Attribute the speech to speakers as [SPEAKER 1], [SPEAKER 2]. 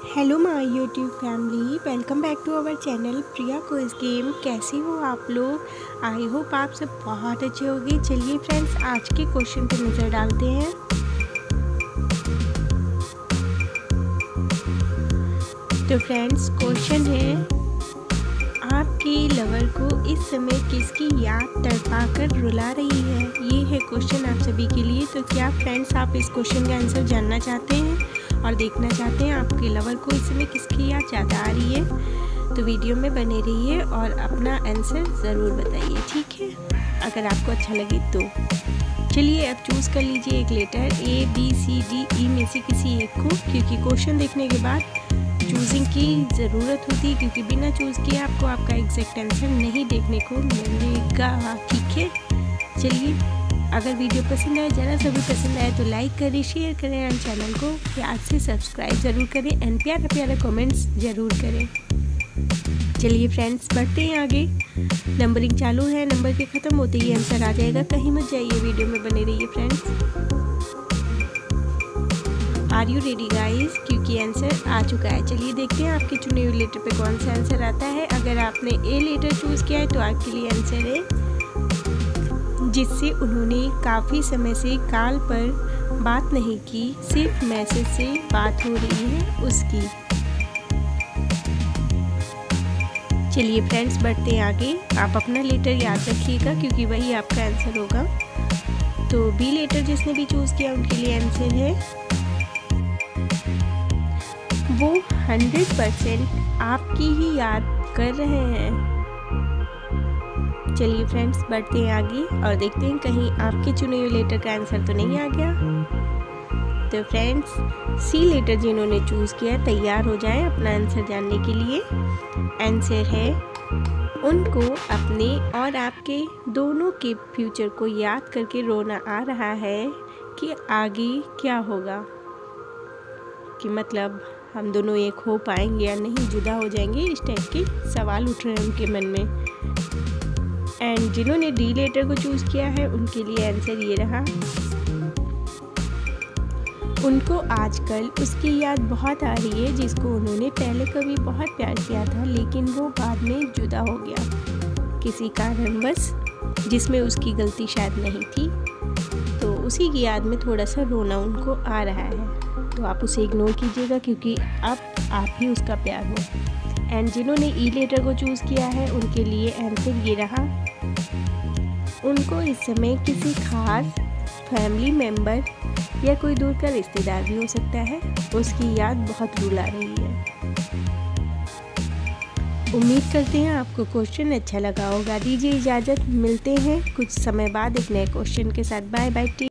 [SPEAKER 1] Hello my YouTube family, welcome back to our channel Priya quiz game. कैसे हो आप लोग? आई होप आप सब बहुत अच्छे होंगे। चलिए फ्रेंड्स, आज के क्वेश्चन पे नज़र डालते हैं। तो फ्रेंड्स, क्वेश्चन है, आपके लवर को इस समय किसकी याद तड़पा कर रुला रही है? ये है क्वेश्चन आप सभी के लिए। तो क्या फ्रेंड्स, आप इस क्वेश्चन का आंसर जानना चाहते हैं और देखना चाहते हैं आपके लवर को इस समय किसकी याद ज़्यादा आ रही है? तो वीडियो में बने रहिए और अपना आंसर ज़रूर बताइए, ठीक है? अगर आपको अच्छा लगे तो चलिए अब चूज़ कर लीजिए एक लेटर ABCDE में से किसी एक को, क्योंकि क्वेश्चन देखने के बाद चूजिंग की ज़रूरत होती है, क्योंकि बिना चूज़ किए आपको आपका एग्जैक्ट आंसर नहीं देखने को मिलेगा, ठीक है? चलिए, अगर वीडियो पसंद आए, ज़रा सा भी पसंद आए तो लाइक करें, शेयर करें और चैनल को प्यार से सब्सक्राइब ज़रूर करें एंड प्यारा कमेंट्स ज़रूर करें। चलिए फ्रेंड्स, बढ़ते हैं आगे। नंबरिंग चालू है, नंबर के ख़त्म होते ही आंसर आ जाएगा। कहीं मत जाइए, वीडियो में बने रहिए friends. Are you ready guys? क्योंकि आंसर आ चुका है। चलिए देखते हैं आपके चुने हुए लेटर पे कौन सा आंसर आता है। अगर आपने ए लेटर चूज़ किया है तो आपके लिए आंसर है जिससे उन्होंने काफ़ी समय से कॉल पर बात नहीं की, सिर्फ मैसेज से बात हो रही है उसकी। चलिए फ्रेंड्स, बढ़ते हैं आगे। आप अपना लेटर याद रखिएगा क्योंकि वही आपका आंसर होगा। तो बी लेटर जिसने भी चूज़ किया उनके लिए आंसर है वो 100% आपकी ही याद कर रहे हैं। चलिए फ्रेंड्स, बढ़ते हैं आगे और देखते हैं कहीं आपके चुने हुए लेटर का आंसर तो नहीं आ गया। तो फ्रेंड्स, सी लेटर जिन्होंने चूज़ किया तैयार हो जाएं अपना आंसर जानने के लिए। आंसर है, उनको अपने और आपके दोनों के फ्यूचर को याद करके रोना आ रहा है कि आगे क्या होगा, कि मतलब हम दोनों एक हो पाएंगे या नहीं, जुदा हो जाएंगे, इस टाइप के सवाल उठ रहे हैं उनके मन में। एंड जिन्होंने डी लेटर को चूज़ किया है उनके लिए आंसर ये रहा, उनको आजकल उसकी याद बहुत आ रही है जिसको उन्होंने पहले कभी बहुत प्यार किया था, लेकिन वो बाद में जुदा हो गया किसी कारणवश जिसमें उसकी गलती शायद नहीं थी। तो उसी की याद में थोड़ा सा रोना उनको आ रहा है। तो आप उसे इग्नोर कीजिएगा क्योंकि अब आप ही उसका प्यार हो। एंड जिन्होंने ई लेटर को चूज़ किया है उनके लिए आंसर ये रहा, उनको इस समय किसी खास फैमिली मेम्बर या कोई दूर का रिश्तेदार भी हो सकता है, उसकी याद बहुत रुला रही है। उम्मीद करते हैं आपको क्वेश्चन अच्छा लगा होगा। दीजिए इजाज़त, मिलते हैं कुछ समय बाद एक नए क्वेश्चन के साथ। Bye bye.